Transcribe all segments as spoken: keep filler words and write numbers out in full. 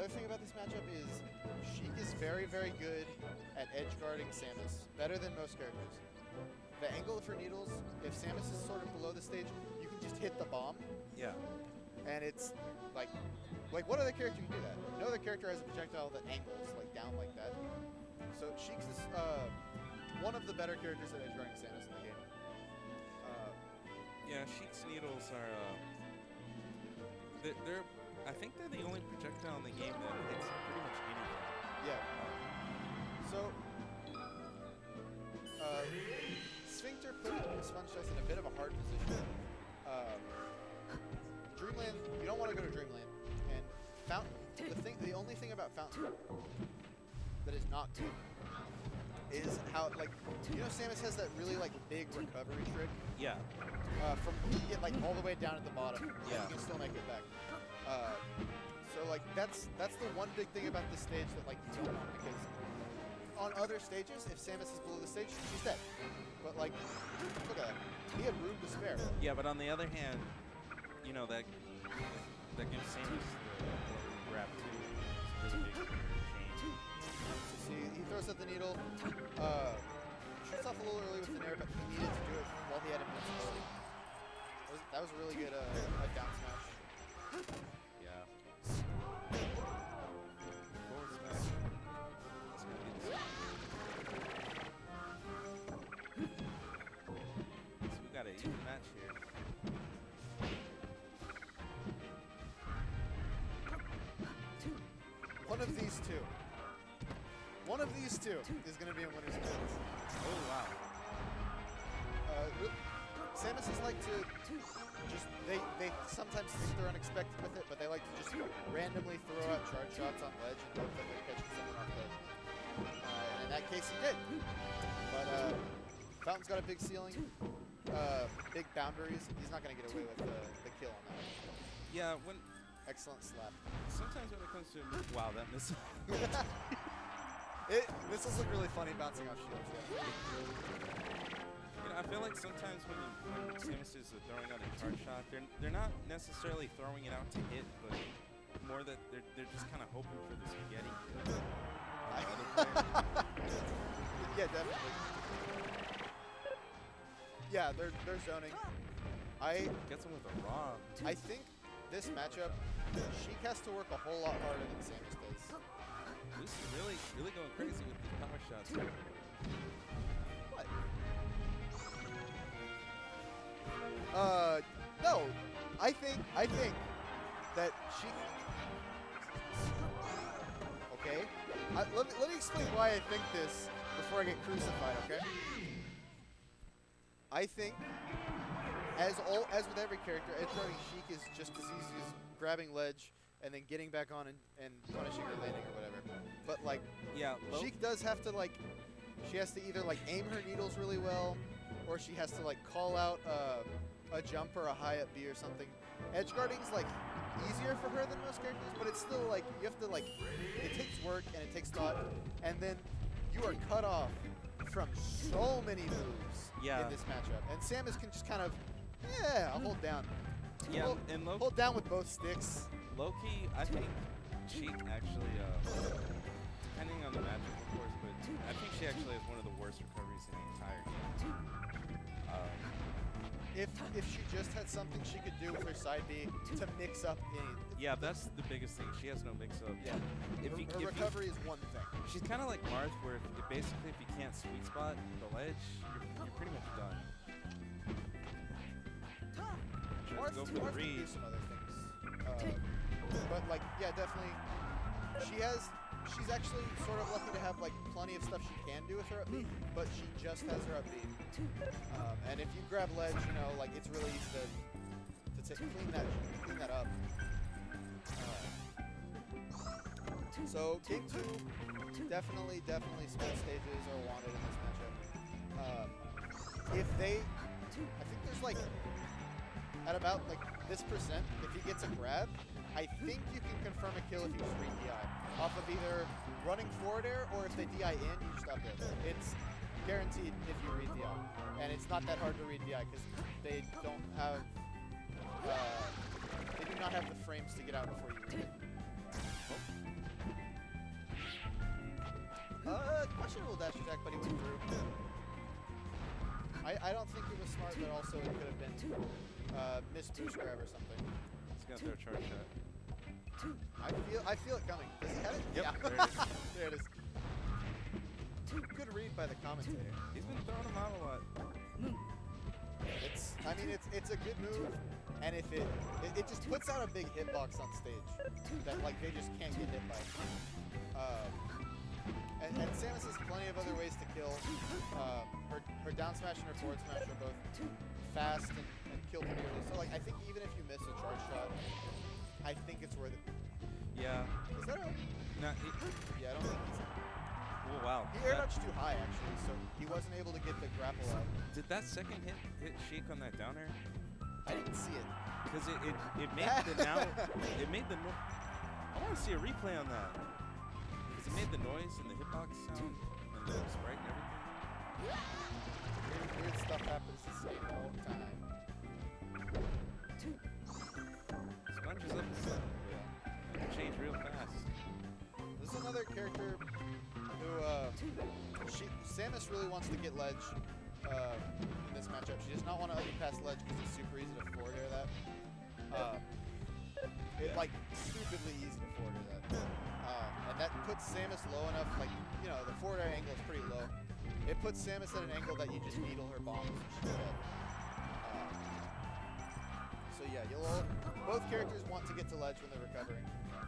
other thing about this matchup is Sheik is very, very good at edge guarding Samus, better than most characters. The angle of her needles, if Samus is sort of below the stage, you can just hit the bomb. Yeah. And it's like, like what other character can do that? No other character has a projectile that angles like down like that. So Sheik's is uh, one of the better characters at edge guarding Samus in the game. Uh, yeah, Sheik's needles are. Uh, they're, they're. I think they're the only projectile in the game that hits pretty much anything. Yeah. So, uh, Sphincter put Sponge Dice in a bit of a hard position. Uh, Dreamland, you don't want to go to Dreamland, and Fountain. The thing, the only thing about Fountain that is not good is how, like, you know, Samus has that really like big recovery trick. Yeah. Uh, from you get like all the way down at the bottom, yeah. You can still make it back. Uh, so like that's that's the one big thing about this stage that like you don't want, because on other stages, if Samus is below the stage, she's dead. But like, look at that, he had room to spare. Yeah, but on the other hand, you know that that gives Samus the grab too. It's really big change. So see, he throws out the needle, uh, shoots off a little early with the nair, but he needed to do it while he had invincibility. That was, that was a really good uh, a down smash. Yeah. Forward smash. Let's go get this. So we got an even match here. One of these two. One of these two is going to be in winner's finals. Oh, wow. Uh, Samuses like to just, they, they sometimes think they're unexpected with it, but they like to just randomly throw out charge shots on ledge and hope that they're catching someone off ledge. Uh, and in that case, he did. But uh, Fountain's got a big ceiling, uh, big boundaries. He's not going to get away with the, the kill on that. Yeah, when... Excellent slap. Sometimes when it comes to... Wow, that missile. it, missiles look really funny bouncing off shields. Yeah. You know, I feel like sometimes when, you, when Samuses are throwing out a charge shot, they're, they're not necessarily throwing it out to hit, but more that they're, they're just kind of hoping for the spaghetti kill. Yeah, definitely. Yeah, they're, they're zoning. I Gets him with a raw. I think this matchup, Sheik has to work a whole lot harder than Samus does. This is really, really going crazy with these power shots. What? Uh, no. I think, I think that Sheik... Okay. I, let, me, let me explain why I think this before I get crucified, okay? I think, as all as with every character, edge guarding Sheik is just as easy as grabbing ledge and then getting back on and, and punishing or landing or whatever. But like, yeah, Sheik does have to like, she has to either like aim her needles really well, or she has to like call out uh, a jump or a high up B or something. Edge guarding's like easier for her than most characters, but it's still like you have to like, it takes work and it takes thought, and then you are cut off from so many moves yeah. in this matchup. And Samus can just kind of, yeah, I'll hold down. Yeah, hold, and low hold down with both sticks. Low-key, I think Sheik actually, uh, depending on the matchup, of course, but I think she actually has one of the worst recoveries in the entire game. Um, if if she just had something she could do with her side B to mix up any. Yeah, that's the biggest thing. She has no mix-up. Yeah. If her you, her if recovery you, is one thing. She's kind of like Marth, where if, if basically if you can't sweet spot the ledge, you're, you're pretty much done. Marth, go for the Marth can read. do some other things. Uh, but like, yeah, definitely. She has. She's actually sort of lucky to have like plenty of stuff she can do with her up B, but she just has her up B. Um, and if you grab ledge, you know, like it's really easy to to take, clean that clean that up. Uh, so game two, definitely, definitely split stages are wanted in this matchup. Uh, if they, I think there's like at about like this percent, if he gets a grab, I think you can confirm a kill if you just read D I off of either running forward air, or if they D I in, you just up it. It's guaranteed if you read D I, and it's not that hard to read D I because they don't have, uh, they do not have the frames to get out before you read it. questionable dash attack, but he went through. I, I don't think it was smart, but also it could have been uh, missed boost grab or something. He's gonna throw a charge shot. I feel I feel it coming. Does he have it? Yep, Yeah. there it is. There it is. Good read by the commentator. He's been throwing him out a lot. It's I mean it's it's a good move, and if it it, it just puts out a big hitbox on stage that like they just can't get hit by. Um, and, and Samus has plenty of other ways to kill. Uh, her her down smash and her forward smash are both fast and, and kill pretty early. So like I think even if you miss a charge shot, I think it's worth it. Yeah. Is that a? No, he, Yeah, I don't think he's. oh wow. He air That- dodged too high actually, so he wasn't able to get the grapple out. Did that second hit hit Sheik on that down air? I didn't see it. Because it, it, it made the now it made the no I want to see a replay on that. Because it made the noise and the hitbox sound and the sprite and everything. Weird, weird stuff happens this game all the time. Sponge is up to seven. It can change real fast. This is another character who uh, she Samus really wants to get ledge uh, in this matchup. She does not want to underpass ledge because it's super easy to forward air that. Uh, it like stupidly easy to forward air that. Um, and that puts Samus low enough, like you know, the forward air angle is pretty low. It puts Samus at an angle that you just needle her bombs and she's dead. Um, so yeah, you'll all, both characters want to get to ledge when they're recovering.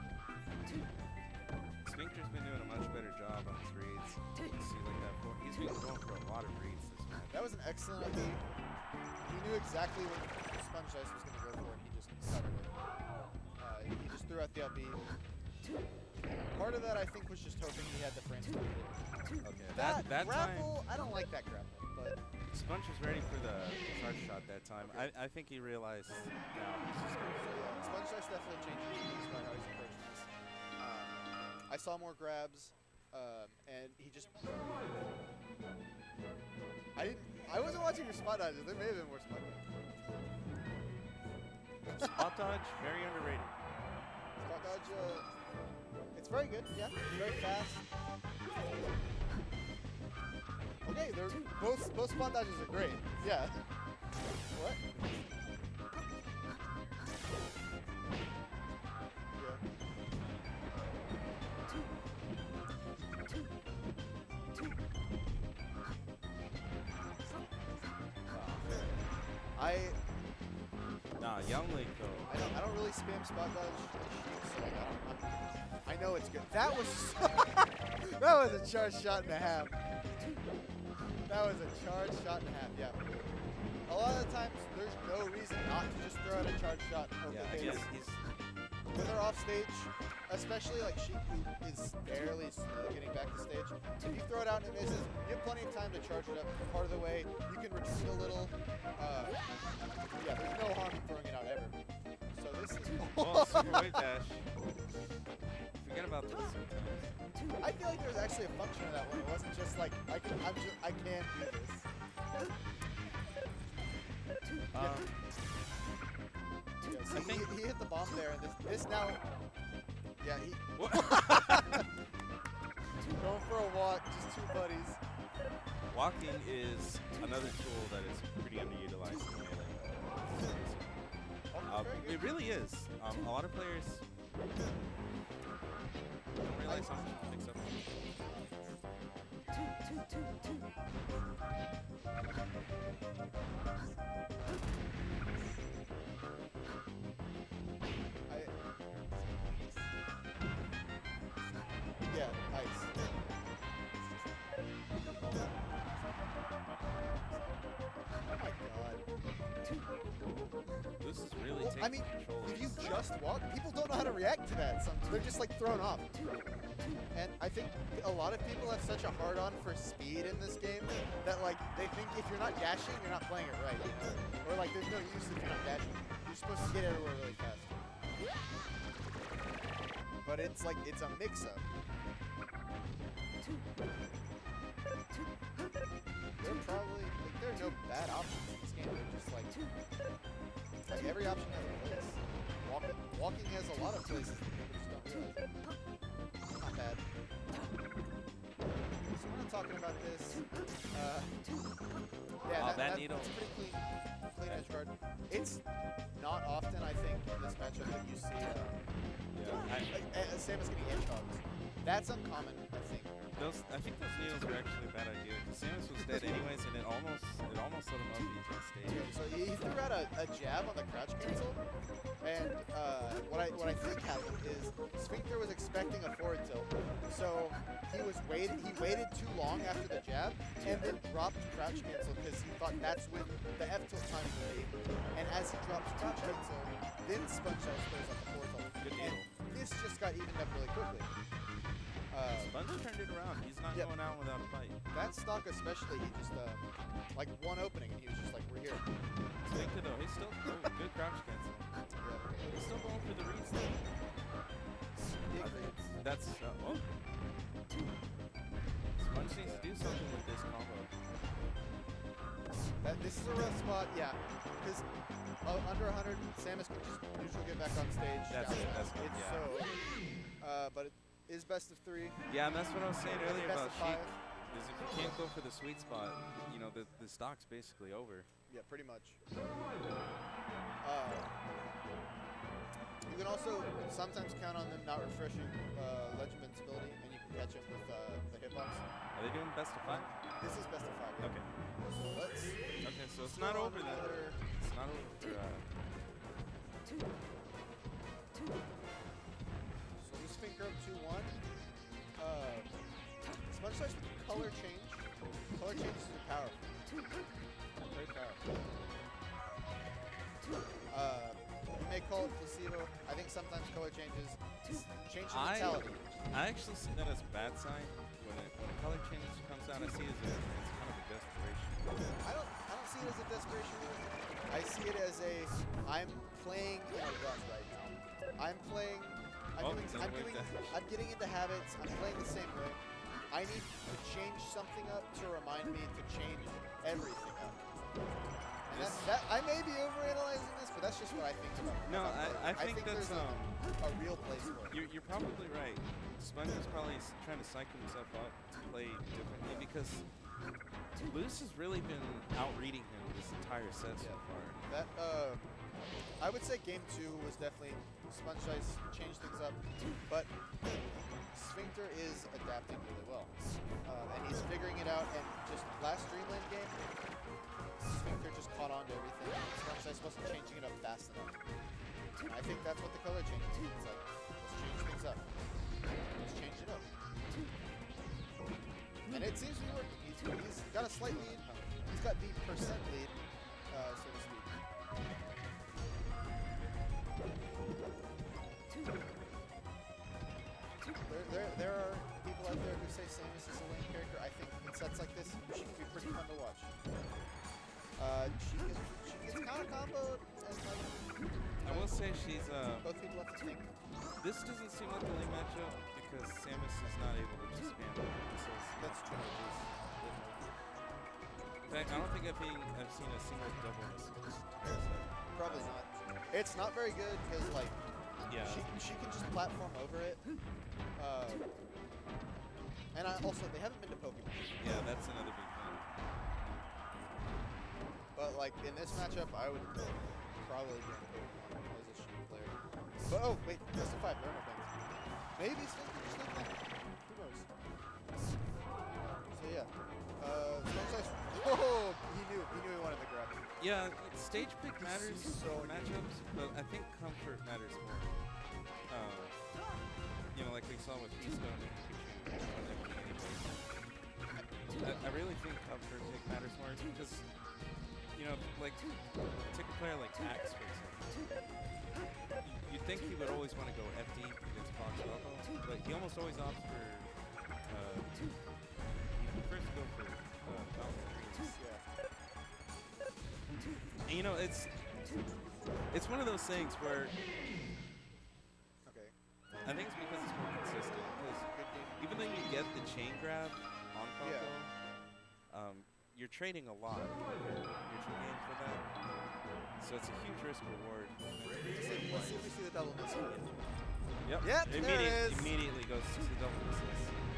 Sphincter's been doing a much better job on his reads. You can see like that for he's been going for a lot of reads this match. That was an excellent I D. He knew exactly what Sponge Dice was going to go for, and he just covered it. Uh, he just threw out the up B. Part of that, I think, was just hoping he had the frames to beat it. Okay, That, that that time grapple, I don't like that grapple, but Sponge was ready for the charge shot that time. I, I think he realized now he's just gonna so yeah, Sponge Dice definitely changed things by how he's approaching this. Um, I saw more grabs, um, and he just. I didn't. I wasn't watching your spot dodges. There may have been more spot dodges. spot dodge, very underrated. Spot dodge, uh, it's very good, yeah. Very fast. Okay, they're both both spot dodges are great. Yeah. What? Yeah. I Nah, Young Link though. I don't, I don't really spam spot dodge issues, so like, I, don't, I'm, I know it's good. That was that was a charge shot and a half. That was a charge shot and a half. Yeah. A lot of the times, there's no reason not to just throw out a charge shot. Or Yeah, okay, he's, it's- he's when they're off stage, especially like Sheik, who is barely slowly getting back to stage. If you throw it out and it misses, you have plenty of time to charge it up part of the way. You can retreat a little. Uh, yeah, there's no harm in throwing it out ever. So this is. well, super weight dash. Forget about this sometimes. I feel like there was actually a function of that one. It wasn't just like I can. I'm just. I can do this. Um, Yeah, so I he, think- he hit the bomb there, and this this now. Yeah, he what? going for a walk, just two buddies. Walking is another tool that is pretty underutilized in Melee. Oh, Um, very it good. really is. Um, a lot of players don't realize how much it picks up. I, yeah, nice. Oh my god. This is really Well, taking I mean, control of if you this. just walk, people don't know how to react to that. Some, they're just like thrown off. And I think a lot of people have such a hard-on for speed in this game that like they think if you're not dashing, you're not playing it right, you know? Or like there's no use if you're not dashing. You're supposed to get everywhere really fast. But it's like it's a mix-up. There are probably like there are no bad options in this game. They're just like like every option has a place. Walking walking has a lot of places that people just don't realize. Not bad. So talking about this. Uh, yeah, Oh, that, that that, needle. that's a pretty clean, clean edge guard. It's not often, I think, in this matchup that you see uh, Yeah. I, like, uh, Samus getting edge hogs. That's uncommon, I think. those, I think those needles were actually a bad idea. Samus was dead anyways, and it almost it almost let him up the entire stage. Okay, so he, he threw out a, a jab on the crouch cancel, and uh, what I what I think happened is Sphincter was expecting a forward tilt, so he was waited he waited too long after the jab, and then dropped crouch cancel because he thought that's when the F tilt time would be. And as he drops crouch cancel, then Sponge Ice throws out the forward tilt. Good And needle. this just got evened up really quickly. Uh, Sponge turned it around. He's not Yep. going out without a fight. that stock especially, he just uh, like one opening, and he was just like, "We're here." Sphincter though, he's still oh, good crouch cancel. Yeah. He's still going for the reads though. Big I think reads. that's uh, oh. Sponge needs to do something with this combo. That, this is a rough spot, yeah. Because uh, under one hundred, Samus can just neutral get back on stage. That's down it, that's smash. good, It's yeah. so, uh, but it is best of three. Yeah, and that's what I was saying earlier Best about of Sheik. five. Is if you can't go for the sweet spot, you know the the stock's basically over. Yeah, pretty much. Uh, you can also sometimes count on them not refreshing uh, Legend invincibility, and you can catch them with uh, the hitbox. Are they doing best of five? This is best of five. Yeah. Okay. So let's. Okay, so it's not throw over on then. another- It's not over for uh, So we Sphincter up two one. Uh, Sponge Dice with the color change. Color changes are powerful. Very powerful. Uh, you may call it placebo. I think sometimes color changes change the I- mentality. I actually see that as a bad sign. When, it, when a color change comes out, I see it as a, it's kind of a desperation. I don't I don't see it as a desperation move. I see it as a I'm playing in a rut right now. I'm playing I'm Oh, doing, another I'm, wave doing dash. I'm getting into habits. I'm playing the same way. I need to change something up to remind me to change everything up. And that, that I may be overanalyzing this, but that's just what I think about it. No, about I, I playing. think that's there's um. a, a real place for it. You're, you're probably right. Sponge is probably s- trying to psych himself up to play differently because Luce has really been out-reading him this entire set so Yeah. far. That uh, I would say game two was definitely Sponge Dice changed things up, but Sphincter is adapting really well, uh, and he's figuring it out. And just last Dreamland game, Sphincter just caught on to everything. Sponge Dice wasn't changing it up fast enough. And I think that's what the color change is. It's like, let's change things up. Let's change it up. And it seems to be working. He's, he's got a slight lead. He's got the percent lead, uh, so to speak. There, there, there are people out there who say Samus is a lame character. I think in sets like this, she can be pretty fun to watch. Uh, she gets, she gets kind of comboed, and like, I will say she's uh. both people have to think. This doesn't seem like a lane matchup because Samus is not able to just spam missiles. That's true. In fact, I don't think I've, been, I've seen a single double missile this entire set. Probably not. It's not very good because like Yeah. she she can just platform over it. Uh, and I also they haven't been to Pokemon, Yeah, that's another big thing. but like in this matchup, I would probably be on Pokemon as a Sheik player. But oh wait, best of five, there are no things. Maybe Sphincter just didn't like it. Who knows? So yeah, uh, Sponge Dice. Whoa! He knew. He knew he wanted the grab. Yeah, it- stage pick matters is so for matchups, but I think comfort matters more. Um, you know, like we saw with Keystone and Pikachu on M P A. I, I really think comfort pick matters more because, you know, like, take a player like Axe, for example. You- You'd think he would always want to go F D against Fox Elbow, but he almost always opts for, uh, he prefers to go for uh, Falcon. Yeah. And, you know, it's it's one of those things where Okay. I think it's because it's more consistent. Because Good game. even though you get the chain grab on Falco, Yeah. um, you're trading a lot of your neutral game for that. So it's a huge risk reward. Let's see, let's see if we see the double miss. Yep. Yep, there it Immediate, is. Immediately goes to the double misses.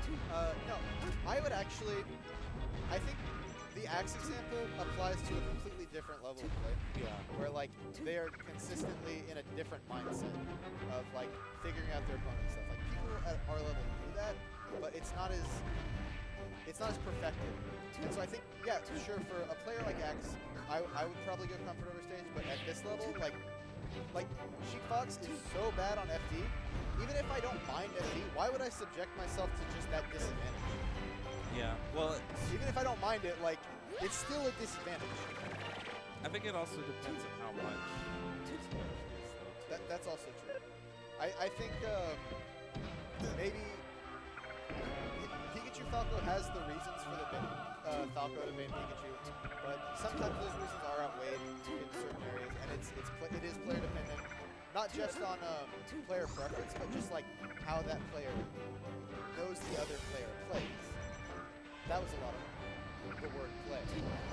Uh, no, I would actually, I think the Axe example applies to a completely different level of play. Yeah. Where like they are consistently in a different mindset of like figuring out their opponent and stuff. Like people at our level do that, but it's not as it's not as perfected. And so I think, yeah, sure, for a player like Axe, I, I would probably go comfort over stage, but at this level, like like Sheik Fox is so bad on F D. Even if I don't mind F D, why would I subject myself to just that disadvantage? Yeah. Well, Even if I don't mind it, like, it's still a disadvantage. I think it also depends on how much Sponge is, though. That, that's also true. I, I think uh, maybe Pi- Pikachu Falco has the reasons for the ban- uh, Falco to ban Pikachu, but sometimes those reasons are outweighed in certain areas, and it's it's pla it is player dependent, not just on um, player preference, but just like how that player knows the other player plays. That was a lot of the word play.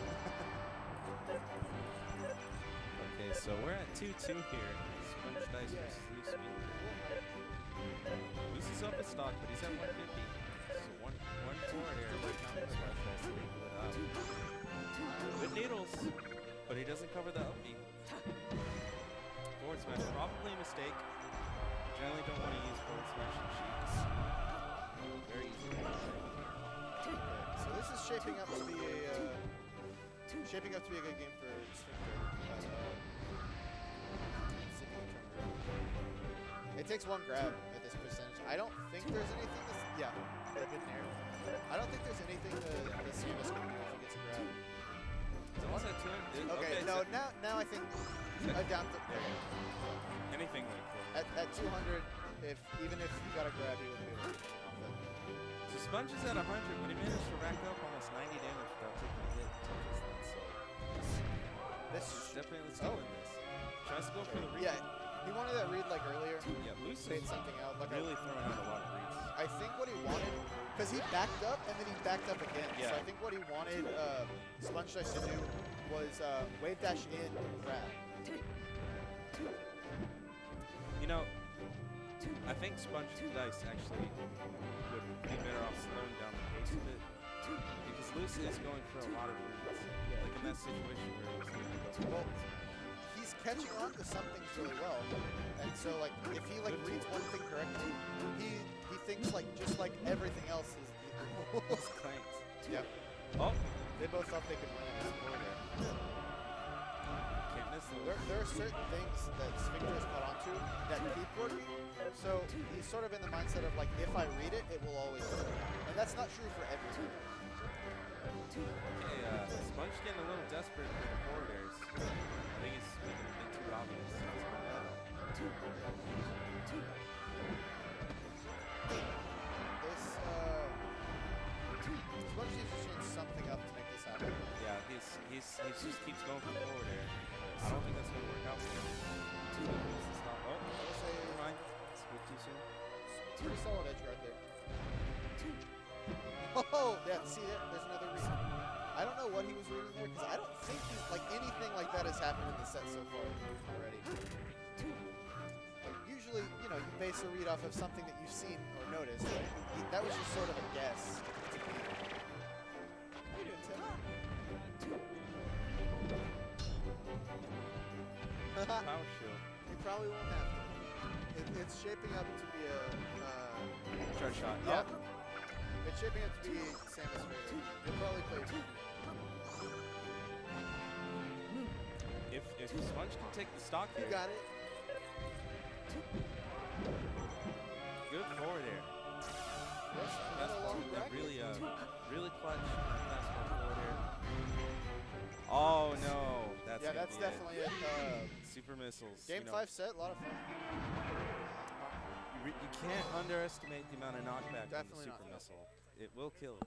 Okay, so we're at two two here. Sponge Dice versus Loose Speaker. Loose is up a stock, but he's at one fifty. So one, one four here. Right now, Sponge Dice to equal it up. Good needles, but he doesn't cover the up B. Forward smash, probably a mistake. Generally don't want to use forward smash and Sheiks. Very easy. So this is shaping up to be a uh, shaping up to be a good game for Sphincter. But, uh, let's see if we can turn around. It takes one grab at this percentage. I don't think there's anything. That's, yeah, a good nair. I don't think there's anything the the C M S can do if he gets a grab. It's almost at two hundred. Okay, Okay, no, so now now I think uh, down to yeah. Anything like at at two hundred. If even if you got a grab, he would be able to get off it. So Sponge is at one hundred, but he managed to rack up almost ninety damage without taking a hit. So This he's definitely oh. stealing this. Tries to go for the read. yeah, he wanted that read like earlier. Yeah, Loose Fade is something out. Like really I, throwing out a lot of reads. I think what he wanted, because he backed up and then he backed up again. So Yeah. I think what he wanted uh, Sponge Dice to do was uh, wave dash in, grab. You know, I think Sponge Dice actually would be better off slowing down the pace a bit. Because Loose is going for a lot of reads. Like in that situation where he's going to go for Well, it. he's catching on to some things really well, and so like if he like reads one thing correctly, he he thinks like just like everything else is equal. It's clanked. Yeah, Oh, they both thought they could win in this corner. can't miss the There, there are certain things that Sphincter has caught onto that keep working, so he's sort of in the mindset of like, if I read it, it will always work. And that's not true for everyone. Okay, uh, Sponge getting a little desperate for the forward airs. I think he's making it a bit too obvious. This, uh, Sponge needs to change something up to make this happen. Yeah, he's he's he just keeps going for the forward air. I don't think that's gonna work out for him. Stop. Oh, I will say, never mind. Spoke too soon. pretty solid edge guard there. Oh, yeah, see there, there's another reason. I don't know what he was reading there, because I don't think he's, like anything like that has happened in the set so far already. Like, usually, you know, you base a read off of something that you've seen or noticed, but he, that was just sort of a guess. How you doing, Tim? Power shield. You probably won't have to. It, it's shaping up to be a... Uh, Try shot. yeah. Oh. It's shaping up to be Samus Raider. You'll probably play two. If if Sponge can take the stock You here, got it. good forward air. Yes, That's another long that bracket. really uh really clutch fastball forward air. Oh no, that's Yeah, gonna that's be definitely it. Uh, it. Super missiles. game you know, five set, a lot of fun. You, re you can't underestimate the amount of knockback Definitely from the super not. missile. It will kill.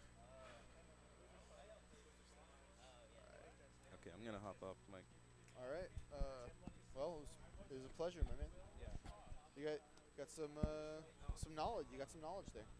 Okay, I'm gonna hop off, Mike. All right. Uh, well, it was, it was a pleasure, my man. Yeah. You got got some uh, some knowledge. You got some knowledge there.